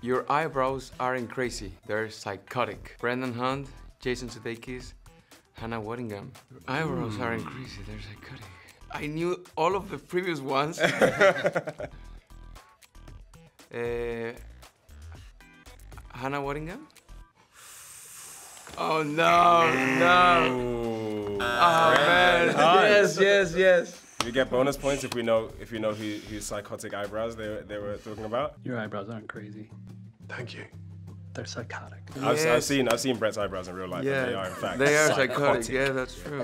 Your eyebrows aren't crazy, they're psychotic. Brendan Hunt, Jason Sudeikis, Hannah Waddingham. Your eyebrows aren't crazy, they're psychotic. I knew all of the previous ones. Hannah Waddingham? Oh no, no. Oh man, yes. You get bonus points if you know whose psychotic eyebrows they were talking about. Your eyebrows aren't crazy. Thank you. They're psychotic. I've seen Brett's eyebrows in real life. Yeah, And they are in fact they are psychotic. psychotic. Yeah, that's true.